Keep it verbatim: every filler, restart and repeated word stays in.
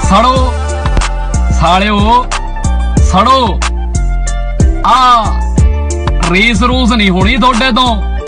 सड़ो सालिओ सड़ो आ रीस रूस नहीं होनी थोड़े तो।